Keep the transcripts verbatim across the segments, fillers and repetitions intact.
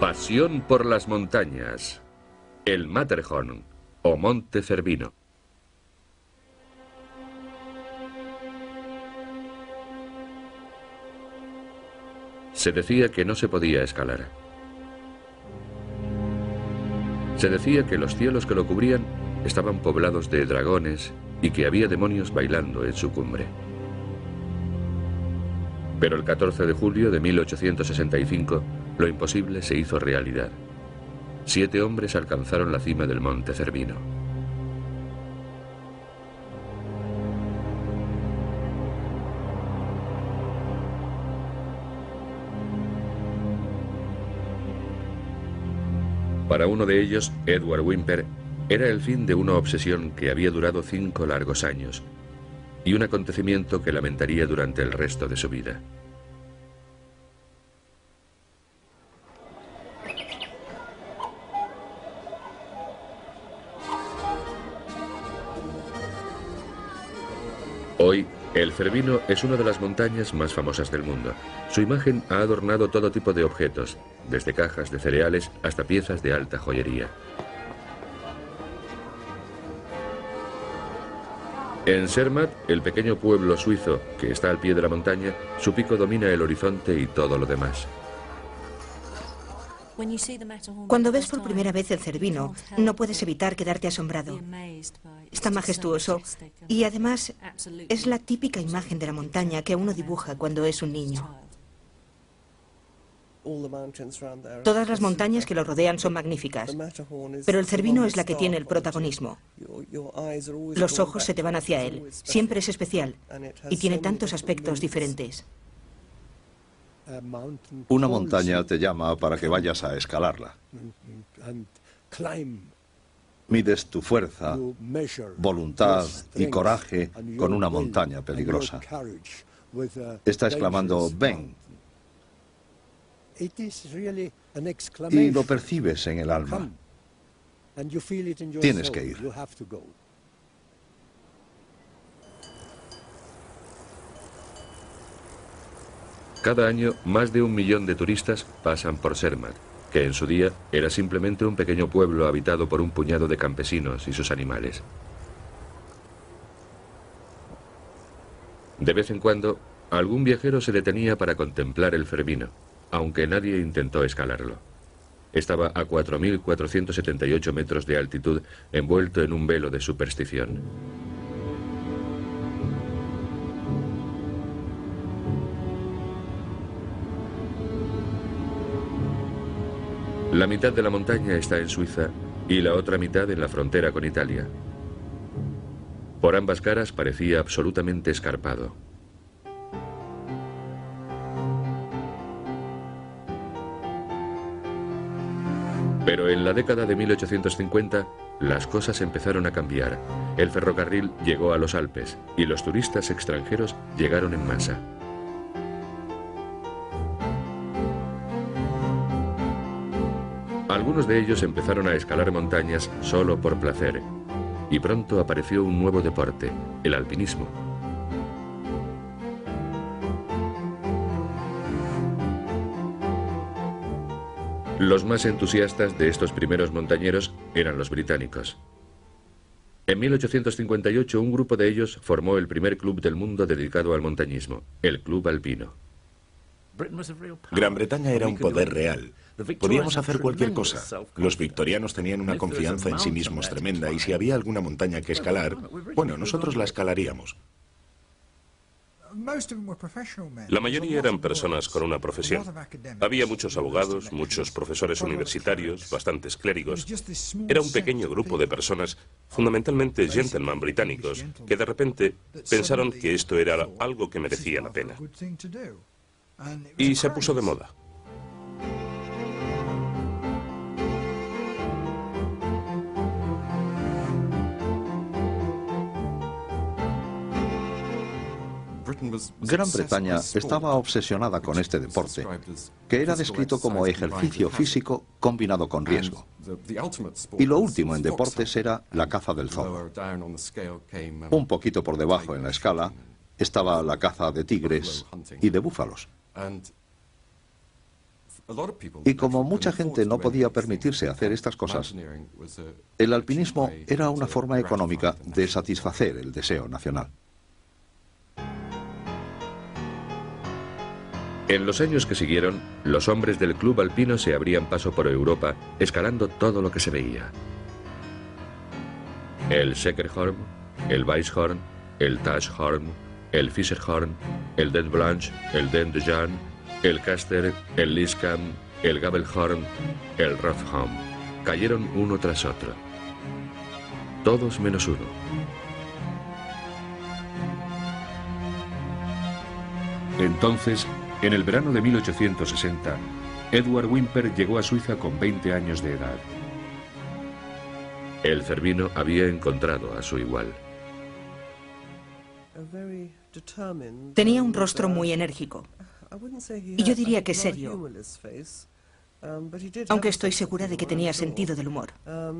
Pasión por las montañas. El Matterhorn o Monte Cervino. Se decía que no se podía escalar. Se decía que los cielos que lo cubrían estaban poblados de dragones y que había demonios bailando en su cumbre. Pero el catorce de julio de mil ochocientos sesenta y cinco, lo imposible se hizo realidad. Siete hombres alcanzaron la cima del Monte Cervino. Para uno de ellos, Edward Whymper, era el fin de una obsesión que había durado cinco largos años y un acontecimiento que lamentaría durante el resto de su vida. Hoy, el Cervino es una de las montañas más famosas del mundo. Su imagen ha adornado todo tipo de objetos, desde cajas de cereales hasta piezas de alta joyería. En Zermatt, el pequeño pueblo suizo que está al pie de la montaña, su pico domina el horizonte y todo lo demás. Cuando ves por primera vez el Cervino, no puedes evitar quedarte asombrado. Está majestuoso y además es la típica imagen de la montaña que uno dibuja cuando es un niño. Todas las montañas que lo rodean son magníficas, pero el Cervino es la que tiene el protagonismo. Los ojos se te van hacia él, siempre es especial y tiene tantos aspectos diferentes. Una montaña te llama para que vayas a escalarla. Mides tu fuerza, voluntad y coraje con una montaña peligrosa. Está exclamando, ven. Y lo percibes en el alma. Tienes que ir. Cada año, más de un millón de turistas pasan por Zermatt, que en su día era simplemente un pequeño pueblo habitado por un puñado de campesinos y sus animales. De vez en cuando, algún viajero se detenía para contemplar el Cervino, aunque nadie intentó escalarlo. Estaba a cuatro mil cuatrocientos setenta y ocho metros de altitud, envuelto en un velo de superstición. La mitad de la montaña está en Suiza y la otra mitad en la frontera con Italia. Por ambas caras parecía absolutamente escarpado. Pero en la década de mil ochocientos cincuenta, las cosas empezaron a cambiar. El ferrocarril llegó a los Alpes y los turistas extranjeros llegaron en masa. Algunos de ellos empezaron a escalar montañas solo por placer, y pronto apareció un nuevo deporte, el alpinismo. Los más entusiastas de estos primeros montañeros eran los británicos. En mil ochocientos cincuenta y ocho, un grupo de ellos formó el primer club del mundo dedicado al montañismo, el Club Alpino. Gran Bretaña era un poder real. Podíamos hacer cualquier cosa. Los victorianos tenían una confianza en sí mismos tremenda y si había alguna montaña que escalar, bueno, nosotros la escalaríamos. La mayoría eran personas con una profesión. Había muchos abogados, muchos profesores universitarios, bastantes clérigos. Era un pequeño grupo de personas, fundamentalmente gentlemen británicos, que de repente pensaron que esto era algo que merecía la pena. Y se puso de moda. Gran Bretaña estaba obsesionada con este deporte, que era descrito como ejercicio físico combinado con riesgo. Y lo último en deportes era la caza del zorro. Un poquito por debajo en la escala estaba la caza de tigres y de búfalos. Y como mucha gente no podía permitirse hacer estas cosas, el alpinismo era una forma económica de satisfacer el deseo nacional. En los años que siguieron, los hombres del club alpino se abrían paso por Europa, escalando todo lo que se veía. El Seckerhorn, el Weisshorn, el Tashorn, el Fischerhorn, el Dent Blanche, el Dent de Jan, el Caster, el Lyskam, el Gabelhorn, el Rothholm. Cayeron uno tras otro. Todos menos uno. Entonces, en el verano de mil ochocientos sesenta, Edward Whymper llegó a Suiza con veinte años de edad. El cervino había encontrado a su igual. Tenía un rostro muy enérgico. Y yo diría que serio. Aunque estoy segura de que tenía sentido del humor.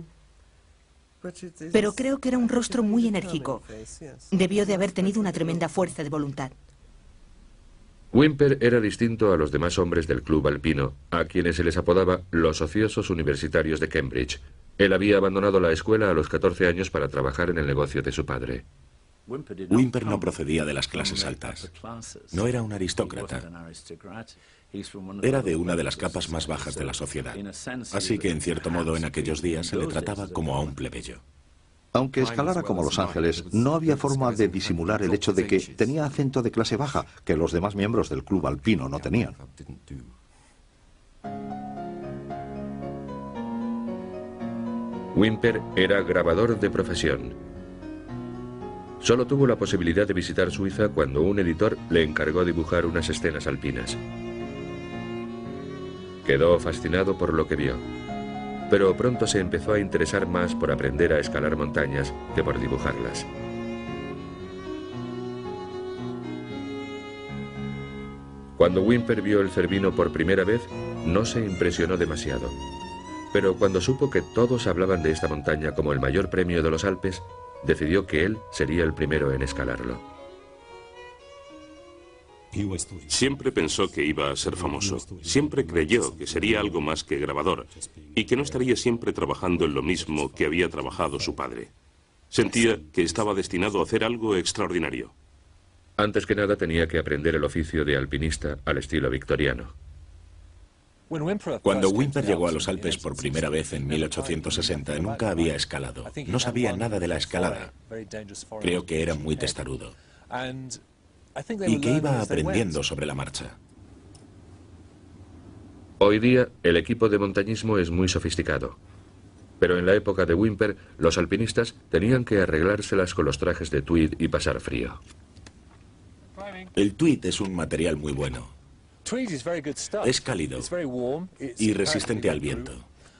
Pero creo que era un rostro muy enérgico. Debió de haber tenido una tremenda fuerza de voluntad. Whymper era distinto a los demás hombres del club alpino, a quienes se les apodaba los ociosos universitarios de Cambridge. Él había abandonado la escuela a los catorce años para trabajar en el negocio de su padre. Whymper no procedía de las clases altas. No era un aristócrata. Era de una de las capas más bajas de la sociedad. Así que, en cierto modo, en aquellos días se le trataba como a un plebeyo. Aunque escalara como Los Ángeles, no había forma de disimular el hecho de que tenía acento de clase baja, que los demás miembros del club alpino no tenían. Whymper era grabador de profesión. Solo tuvo la posibilidad de visitar Suiza cuando un editor le encargó dibujar unas escenas alpinas. Quedó fascinado por lo que vio, pero pronto se empezó a interesar más por aprender a escalar montañas que por dibujarlas. Cuando Whymper vio el Cervino por primera vez, no se impresionó demasiado. Pero cuando supo que todos hablaban de esta montaña como el mayor premio de los Alpes, decidió que él sería el primero en escalarlo. Siempre pensó que iba a ser famoso. Siempre creyó que sería algo más que grabador y que no estaría siempre trabajando en lo mismo que había trabajado su padre. Sentía que estaba destinado a hacer algo extraordinario. Antes que nada tenía que aprender el oficio de alpinista al estilo victoriano. Cuando Whymper llegó a los Alpes por primera vez en mil ochocientos sesenta, nunca había escalado. No sabía nada de la escalada. Creo que era muy testarudo. Y que iba aprendiendo sobre la marcha. Hoy día, el equipo de montañismo es muy sofisticado. Pero en la época de Whymper, los alpinistas tenían que arreglárselas con los trajes de tweed y pasar frío. El tweed es un material muy bueno. Es cálido y resistente al viento.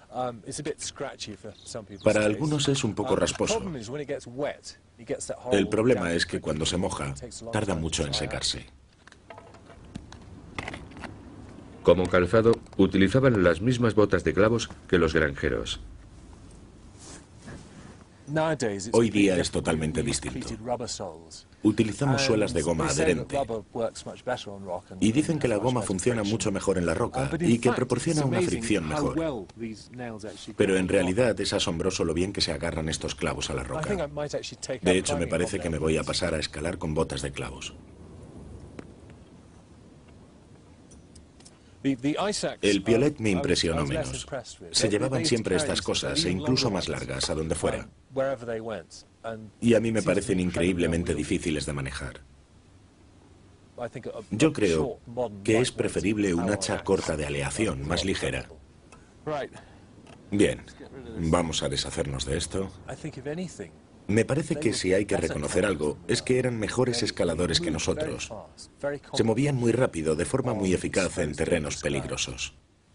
Para algunos es un poco rasposo. El problema es que cuando se moja, tarda mucho en secarse. Como calzado, utilizaban las mismas botas de clavos que los granjeros. Hoy día es totalmente distinto. Utilizamos suelas de goma adherente. Y dicen que la goma funciona mucho mejor en la roca y que proporciona una fricción mejor. Pero en realidad es asombroso lo bien que se agarran estos clavos a la roca. De hecho, me parece que me voy a pasar a escalar con botas de clavos. El piolet me impresionó menos. Se llevaban siempre estas cosas, e incluso más largas, a donde fuera. Y a mí me parecen increíblemente difíciles de manejar. Yo creo que es preferible un hacha corta de aleación, más ligera. Bien, vamos a deshacernos de esto. Me parece que si hay que reconocer algo, es que eran mejores escaladores que nosotros. Se movían muy rápido, de forma muy eficaz en terrenos peligrosos.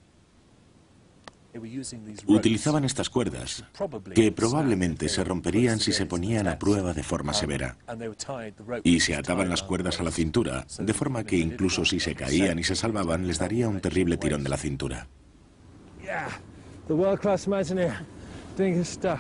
Utilizaban estas cuerdas, que probablemente se romperían si se ponían a prueba de forma severa. Y se ataban las cuerdas a la cintura, de forma que incluso si se caían y se salvaban, les daría un terrible tirón de la cintura. The world-class mountaineer doing his stuff.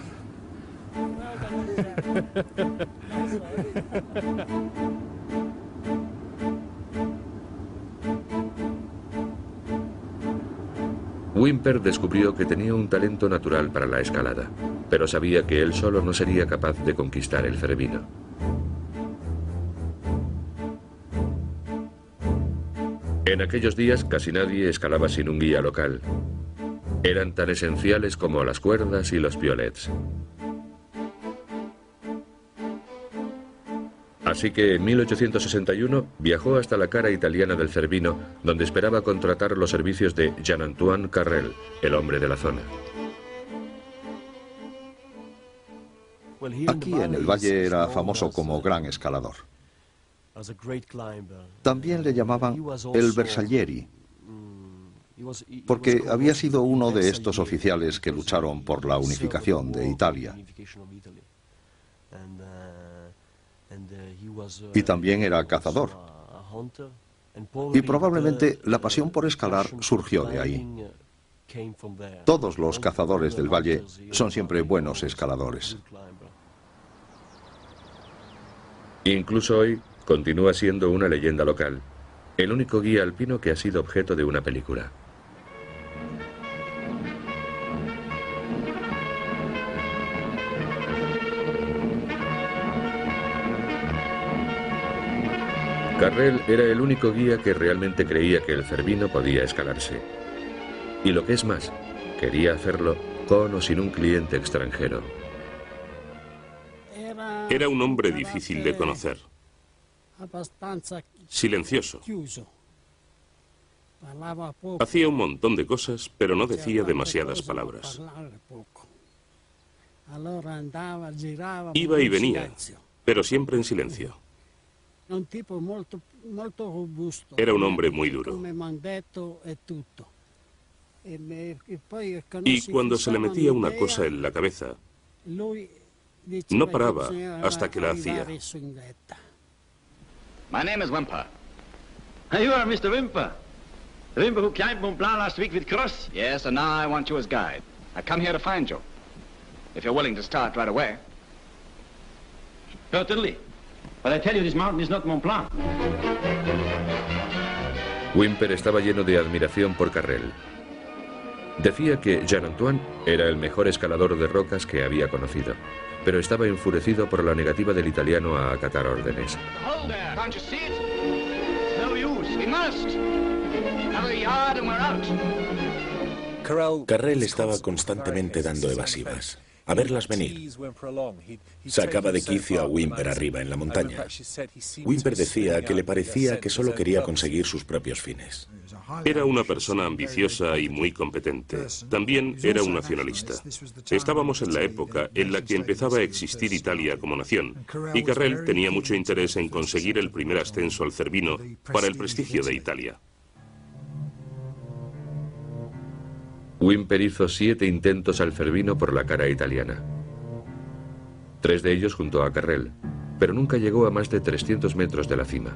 Whymper descubrió que tenía un talento natural para la escalada, pero sabía que él solo no sería capaz de conquistar el Cervino. En aquellos días casi nadie escalaba sin un guía local. Eran tan esenciales como las cuerdas y los piolets. Así que en mil ochocientos sesenta y uno viajó hasta la cara italiana del Cervino, donde esperaba contratar los servicios de Jean-Antoine Carrel, el hombre de la zona. Aquí en el valle era famoso como gran escalador. También le llamaban el Bersaglieri, porque había sido uno de estos oficiales que lucharon por la unificación de Italia. Y también era cazador. Y probablemente la pasión por escalar surgió de ahí. Todos los cazadores del valle son siempre buenos escaladores. Incluso hoy continúa siendo una leyenda local, el único guía alpino que ha sido objeto de una película. Carrel era el único guía que realmente creía que el Cervino podía escalarse. Y lo que es más, quería hacerlo con o sin un cliente extranjero. Era un hombre difícil de conocer. Silencioso. Hacía un montón de cosas, pero no decía demasiadas palabras. Iba y venía, pero siempre en silencio. Era un hombre muy duro. Y cuando se le metía una cosa en la cabeza, no paraba hasta que la hacía. My name is Whymper. You are Mister Whymper. The Whymper who climbed Mont Blanc last week with Cross? Yes, and now I want you as guide. I come here to find you. If you're willing to start right away. Certainly. But I tell you, this mountain is not Mont Blanc. Whymper estaba lleno de admiración por Carrel. Decía que Jean-Antoine era el mejor escalador de rocas que había conocido, pero estaba enfurecido por la negativa del italiano a acatar órdenes. Carrel estaba constantemente dando evasivas. A verlas venir. Sacaba de quicio a Whymper arriba en la montaña. Whymper decía que le parecía que solo quería conseguir sus propios fines. Era una persona ambiciosa y muy competente. También era un nacionalista. Estábamos en la época en la que empezaba a existir Italia como nación, y Carrel tenía mucho interés en conseguir el primer ascenso al Cervino para el prestigio de Italia. Whymper hizo siete intentos al Cervino por la cara italiana. Tres de ellos junto a Carrel, pero nunca llegó a más de trescientos metros de la cima.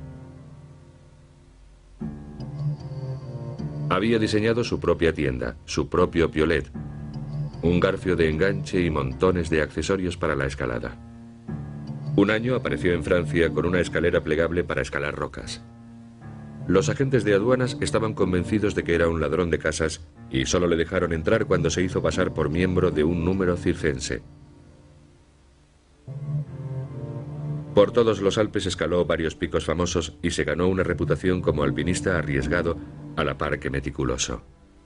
Había diseñado su propia tienda, su propio piolet, un garfio de enganche y montones de accesorios para la escalada. Un año apareció en Francia con una escalera plegable para escalar rocas. Los agentes de aduanas estaban convencidos de que era un ladrón de casas y solo le dejaron entrar cuando se hizo pasar por miembro de un número circense. Por todos los Alpes escaló varios picos famosos y se ganó una reputación como alpinista arriesgado a la par que meticuloso.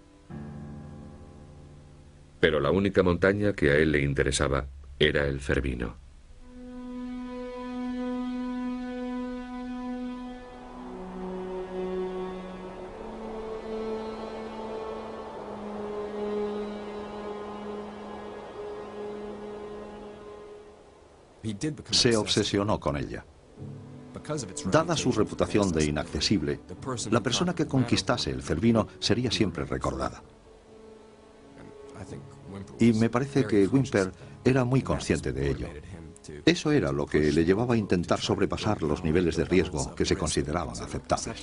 Pero la única montaña que a él le interesaba era el Cervino. Se obsesionó con ella. Dada su reputación de inaccesible, la persona que conquistase el Cervino sería siempre recordada. Y me parece que Whymper era muy consciente de ello. Eso era lo que le llevaba a intentar sobrepasar los niveles de riesgo que se consideraban aceptables.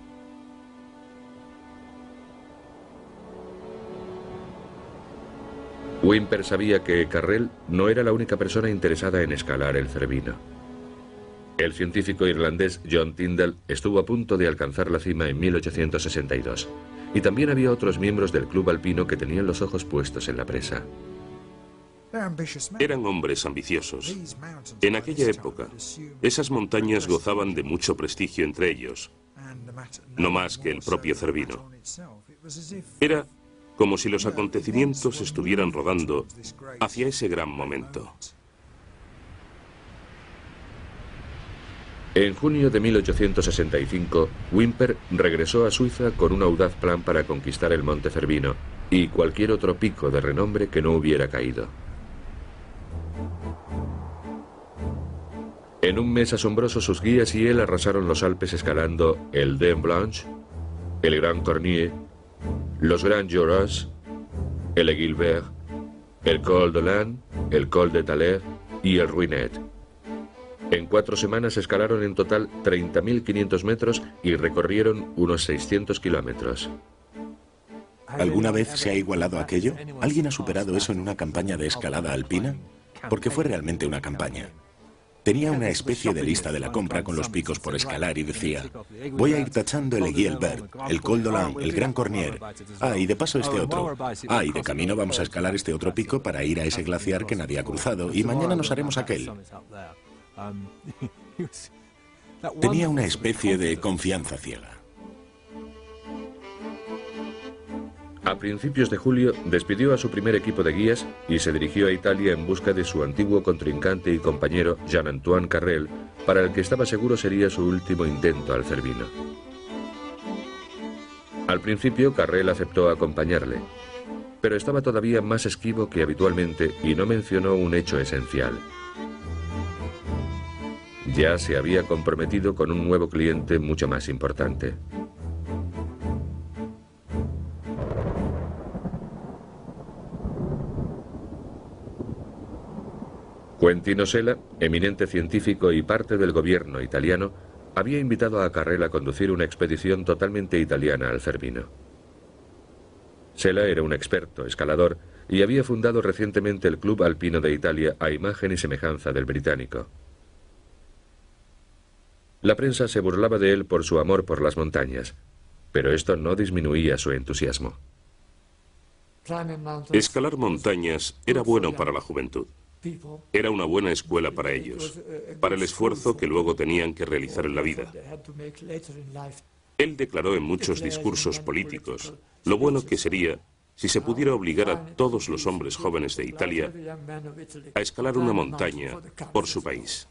Whymper sabía que Carrel no era la única persona interesada en escalar el Cervino. El científico irlandés John Tyndall estuvo a punto de alcanzar la cima en mil ochocientos sesenta y dos, Y también había otros miembros del club alpino que tenían los ojos puestos en la presa. Eran hombres ambiciosos. En aquella época, esas montañas gozaban de mucho prestigio entre ellos, no más que el propio Cervino. Era como si los acontecimientos estuvieran rodando hacia ese gran momento. En junio de mil ochocientos sesenta y cinco, Whymper regresó a Suiza con un audaz plan para conquistar el Monte Cervino y cualquier otro pico de renombre que no hubiera caído. En un mes asombroso, sus guías y él arrasaron los Alpes escalando el Dent Blanche, el Grand Cornier, los Grands Jorasses, el Aiguilbert, el Col de l'An, el Col de Thaler y el Ruinet. En cuatro semanas escalaron en total treinta mil quinientos metros y recorrieron unos seiscientos kilómetros. ¿Alguna vez se ha igualado aquello? ¿Alguien ha superado eso en una campaña de escalada alpina? Porque fue realmente una campaña. Tenía una especie de lista de la compra con los picos por escalar y decía: voy a ir tachando el Aiguilbert, el Col de l'An, el Grand Cornier. Ah, y de paso este otro. Ah, y de camino vamos a escalar este otro pico para ir a ese glaciar que nadie ha cruzado. Y mañana nos haremos aquel. Tenía una especie de confianza ciega. A principios de julio despidió a su primer equipo de guías y se dirigió a Italia en busca de su antiguo contrincante y compañero Jean-Antoine Carrel, para el que estaba seguro sería su último intento al Cervino. Al principio Carrel aceptó acompañarle, pero estaba todavía más esquivo que habitualmente y no mencionó un hecho esencial. Ya se había comprometido con un nuevo cliente mucho más importante. Quentino Sella, eminente científico y parte del gobierno italiano, había invitado a Carrel a conducir una expedición totalmente italiana al Cervino. Sella era un experto escalador y había fundado recientemente el Club Alpino de Italia a imagen y semejanza del británico. La prensa se burlaba de él por su amor por las montañas, pero esto no disminuía su entusiasmo. Escalar montañas era bueno para la juventud. Era una buena escuela para ellos, para el esfuerzo que luego tenían que realizar en la vida. Él declaró en muchos discursos políticos lo bueno que sería si se pudiera obligar a todos los hombres jóvenes de Italia a escalar una montaña por su país.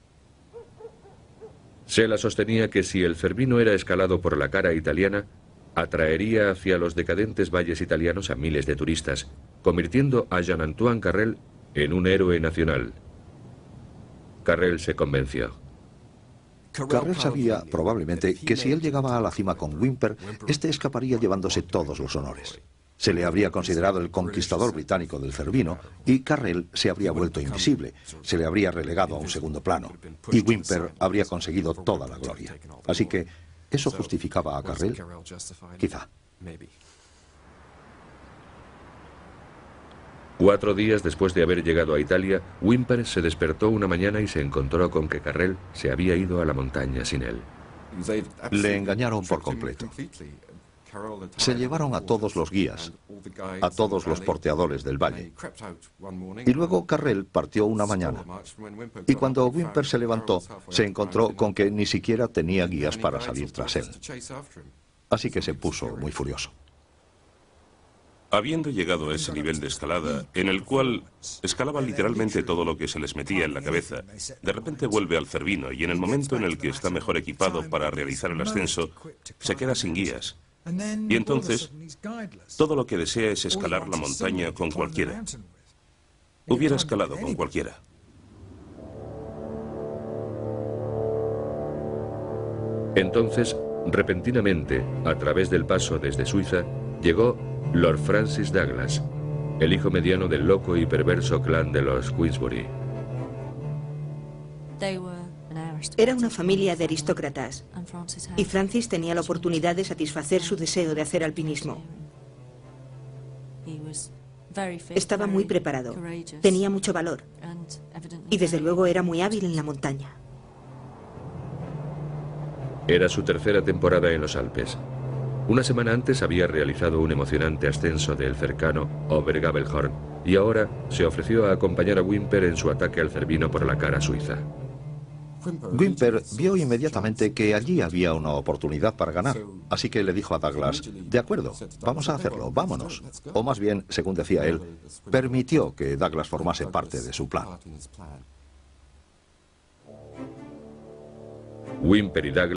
Sella sostenía que si el Cervino era escalado por la cara italiana, atraería hacia los decadentes valles italianos a miles de turistas, convirtiendo a Jean-Antoine Carrel en un héroe nacional. Carrel se convenció. Carrel sabía, probablemente, que si él llegaba a la cima con Whymper, este escaparía llevándose todos los honores. Se le habría considerado el conquistador británico del Cervino y Carrel se habría vuelto invisible, se le habría relegado a un segundo plano y Whymper habría conseguido toda la gloria. Así que, ¿eso justificaba a Carrel? Quizá. Cuatro días después de haber llegado a Italia, Whymper se despertó una mañana y se encontró con que Carrel se había ido a la montaña sin él. Le engañaron por completo. Se llevaron a todos los guías, a todos los porteadores del valle. Y luego Carrel partió una mañana. Y cuando Whymper se levantó, se encontró con que ni siquiera tenía guías para salir tras él. Así que se puso muy furioso. Habiendo llegado a ese nivel de escalada, en el cual escalaban literalmente todo lo que se les metía en la cabeza, de repente vuelve al Cervino y en el momento en el que está mejor equipado para realizar el ascenso, se queda sin guías. Y entonces, todo lo que desea es escalar la montaña con cualquiera. Hubiera escalado con cualquiera. Entonces, repentinamente, a través del paso desde Suiza, llegó Lord Francis Douglas, el hijo mediano del loco y perverso clan de los Queensbury. Era una familia de aristócratas y Francis tenía la oportunidad de satisfacer su deseo de hacer alpinismo. Estaba muy preparado, tenía mucho valor y desde luego era muy hábil en la montaña. Era su tercera temporada en los Alpes. Una semana antes había realizado un emocionante ascenso del cercano Obergabelhorn y ahora se ofreció a acompañar a Whymper en su ataque al Cervino por la cara suiza. Whymper vio inmediatamente que allí había una oportunidad para ganar, así que le dijo a Douglas, de acuerdo, vamos a hacerlo, vámonos. O más bien, según decía él, permitió que Douglas formase parte de su plan. Whymper y Douglas